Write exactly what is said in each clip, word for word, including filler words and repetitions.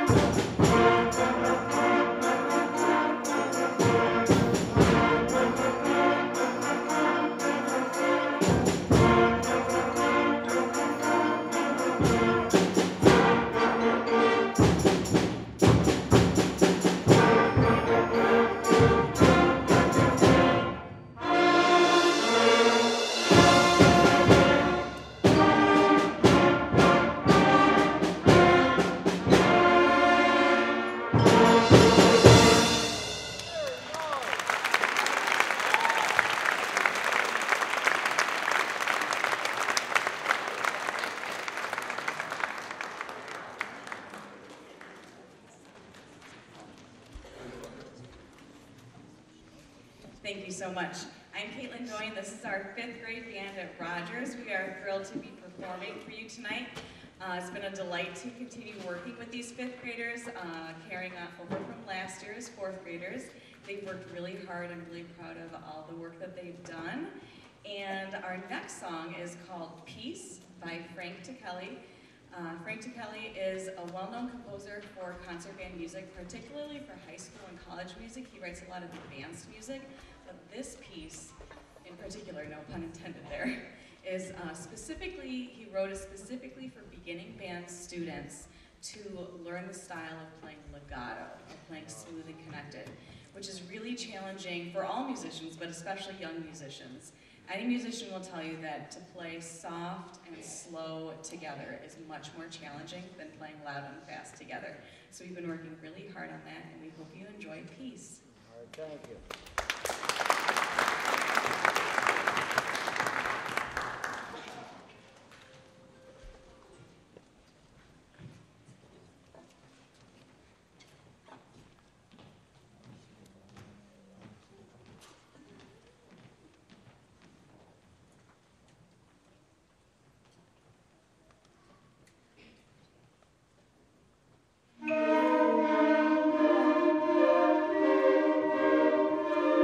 Thank you so much. I'm Caitlin Doyne. This is our fifth grade band at Rogers. We are thrilled to be performing for you tonight. Uh, it's been a delight to continue working with these fifth graders, uh, carrying on over from last year's fourth graders. They've worked really hard. I'm really proud of all the work that they've done. And our next song is called Peace by Frank Ticheli. Uh, Frank Ticheli is a well-known composer for concert band music, particularly for high school and college music. He writes a lot of advanced music, but this piece in particular, no pun intended there, is uh, specifically, he wrote it specifically for beginning band students to learn the style of playing legato, of playing smooth and connected, which is really challenging for all musicians, but especially young musicians. Any musician will tell you that to play soft and slow together is much more challenging than playing loud and fast together. So we've been working really hard on that, and we hope you enjoy Peace. All right, thank you. Thank you.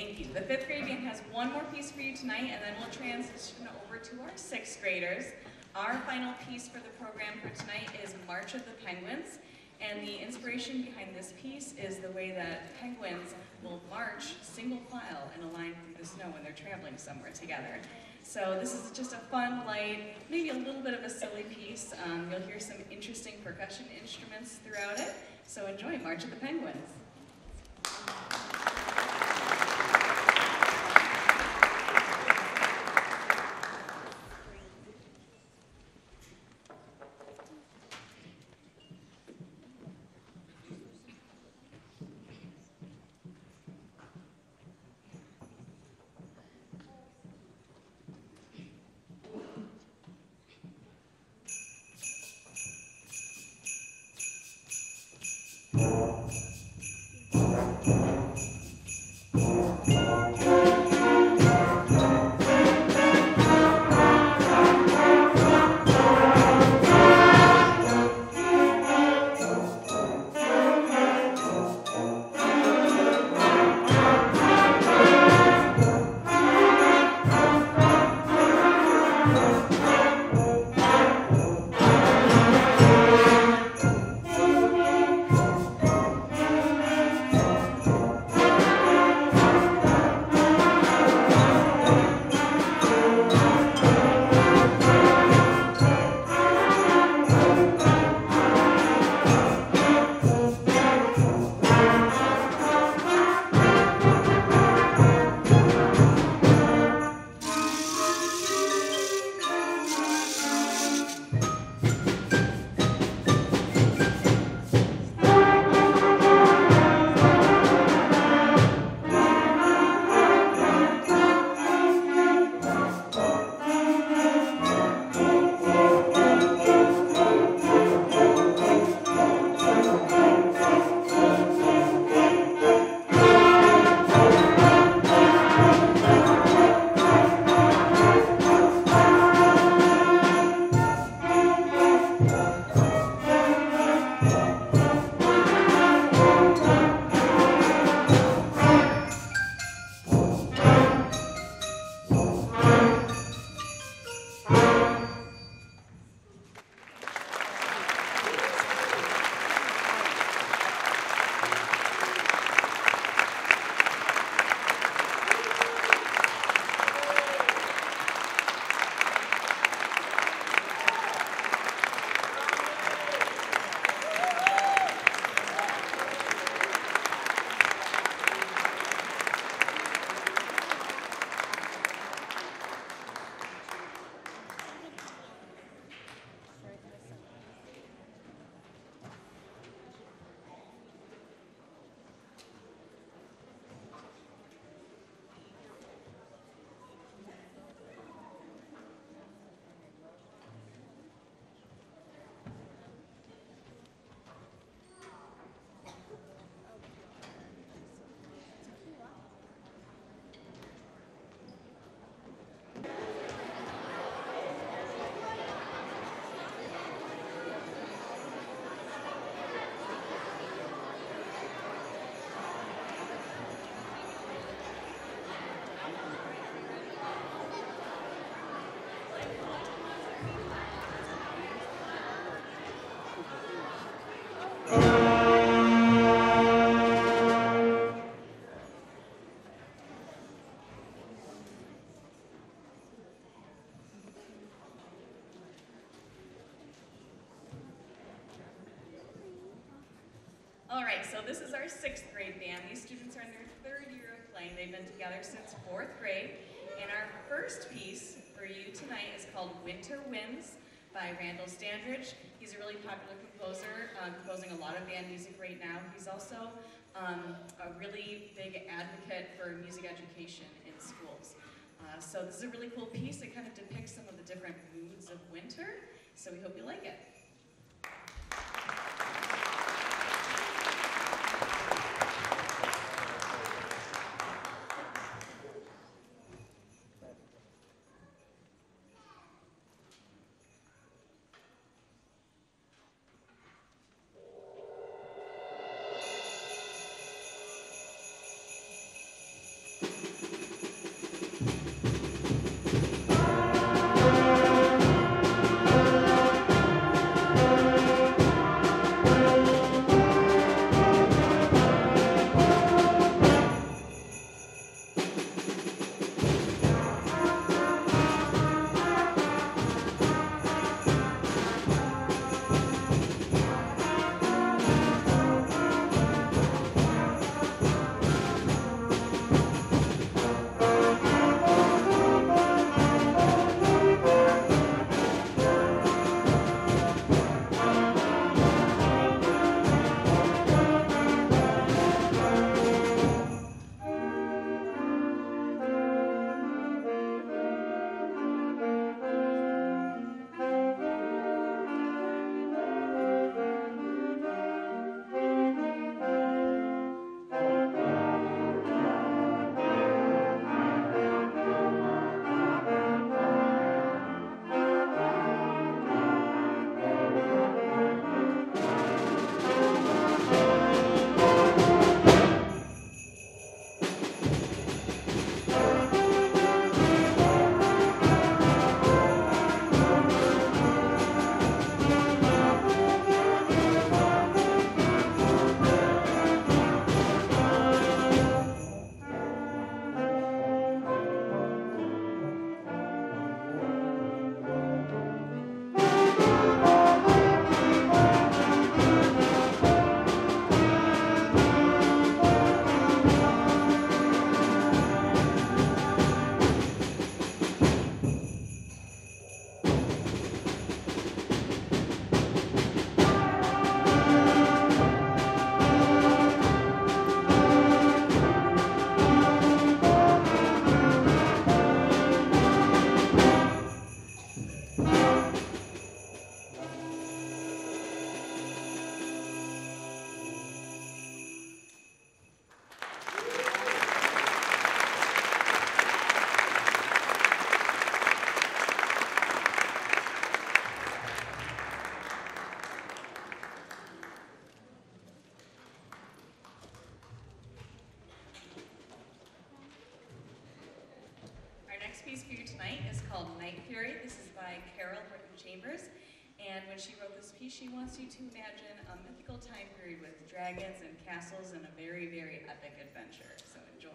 Thank you. The fifth grade band has one more piece for you tonight, and then we'll transition over to our sixth graders. Our final piece for the program for tonight is March of the Penguins, and the inspiration behind this piece is the way that penguins will march single file in a line through the snow when they're traveling somewhere together. So this is just a fun, light, maybe a little bit of a silly piece. Um, you'll hear some interesting percussion instruments throughout it, so enjoy March of the Penguins. All right, so this is our sixth grade band. These students are in their third year of playing. They've been together since fourth grade. And our first piece for you tonight is called Winter Winds by Randall Standridge. He's a really popular composer, uh, composing a lot of band music right now. He's also um, a really big advocate for music education in schools. Uh, so this is a really cool piece. It kind of depicts some of the different moods of winter. So we hope you like it. tonight is called Night Fury. This is by Carol Britton Chambers. And when she wrote this piece, she wants you to imagine a mythical time period with dragons and castles and a very, very epic adventure. So enjoy.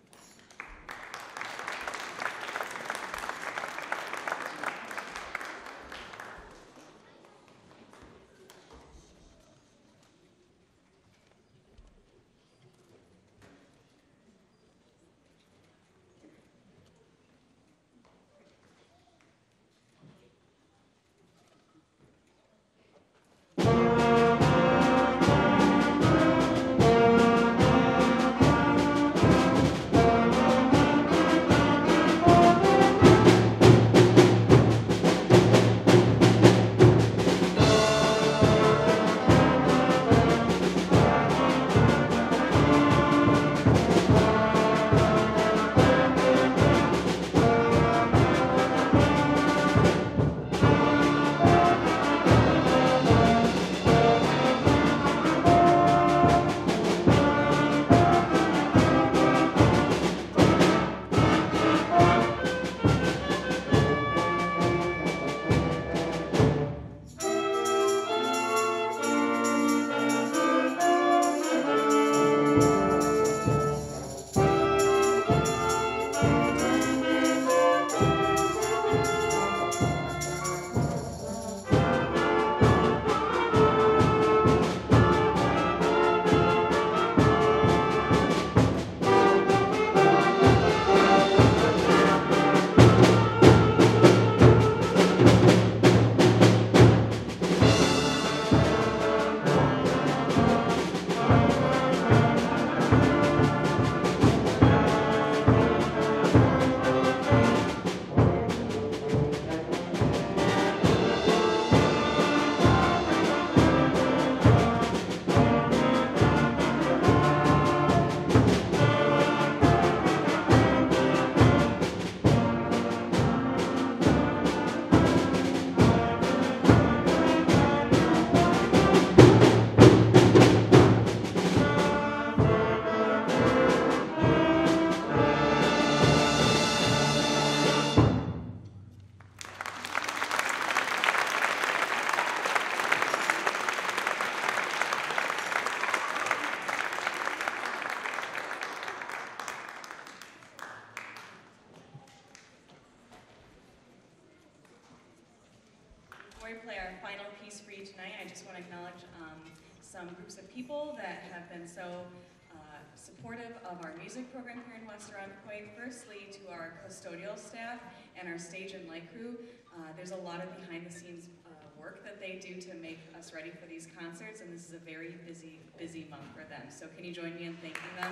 Before we play our final piece for you tonight, I just want to acknowledge um, some groups of people that have been so uh, supportive of our music program here in West Irondequoit. Firstly, to our custodial staff and our stage and light crew. Uh, there's a lot of behind-the-scenes uh, work that they do to make us ready for these concerts, and this is a very busy, busy month for them. So can you join me in thanking them?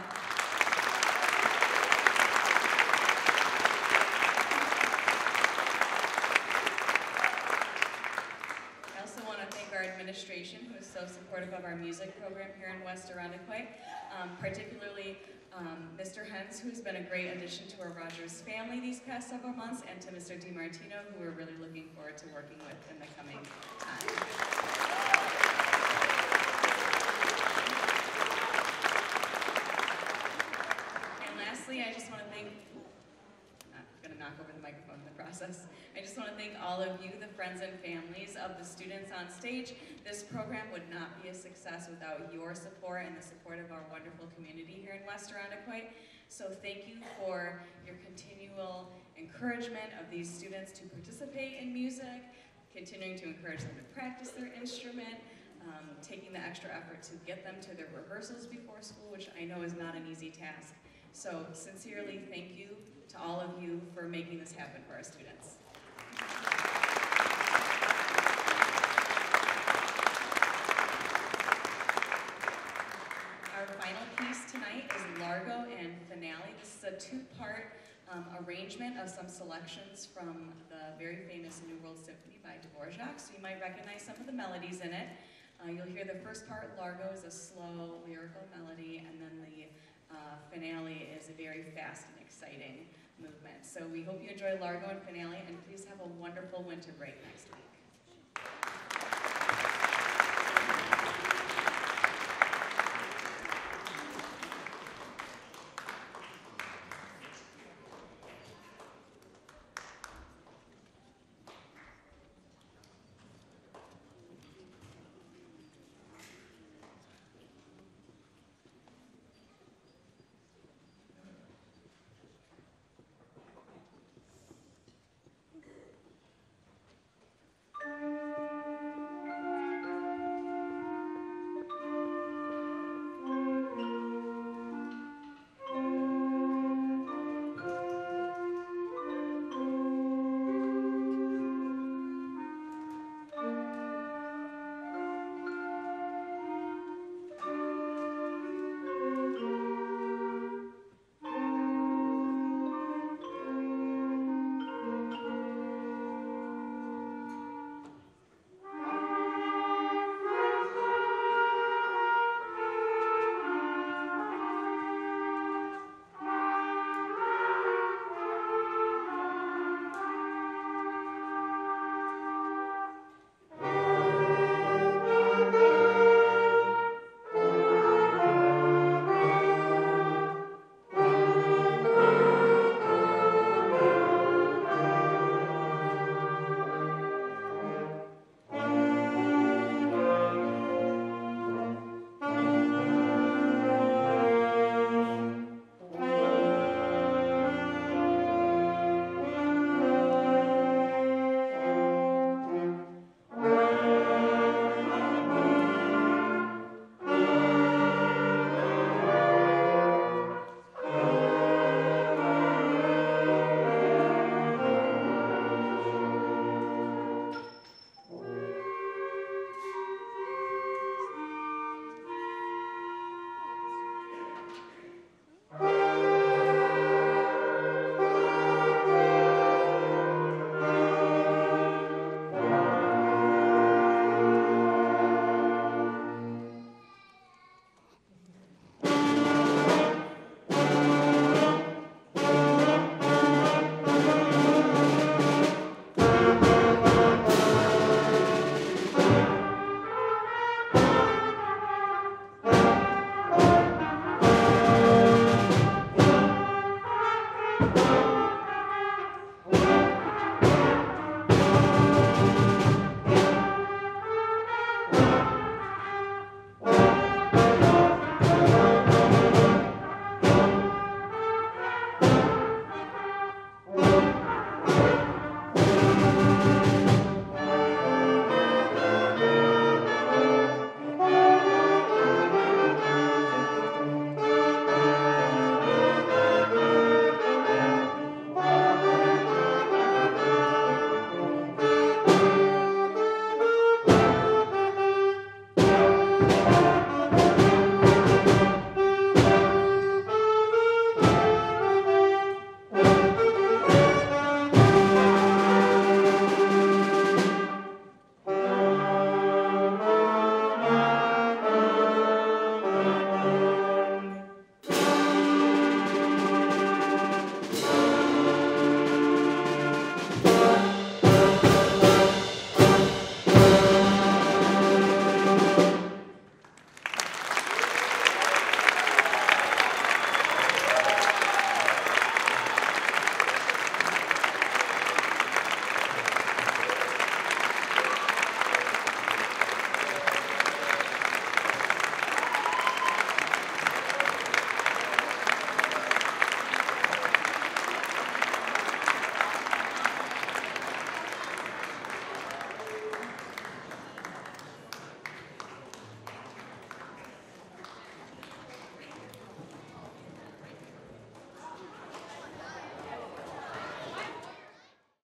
Our administration, who is so supportive of our music program here in West Irondequoit, um, particularly um, Mister Hens, who's been a great addition to our Rogers family these past several months, and to Mister DiMartino, who we're really looking forward to working with in the coming time. And lastly, I just want to thank, I'm going to knock over the microphone in the process. I just want to thank all of you, the friends and families of the students on stage. This program would not be a success without your support and the support of our wonderful community here in West Irondequoit. So thank you for your continual encouragement of these students to participate in music, continuing to encourage them to practice their instrument, um, taking the extra effort to get them to their rehearsals before school, which I know is not an easy task. So sincerely, thank you to all of you for making this happen for our students. Our final piece tonight is Largo and Finale. This is a two-part um, arrangement of some selections from the very famous New World Symphony by Dvorak, so you might recognize some of the melodies in it. Uh, you'll hear the first part, Largo, is a slow, lyrical melody, and then the uh, finale is a very fast and exciting movement. So we hope you enjoy Largo and Finale, and please have a wonderful winter break next week.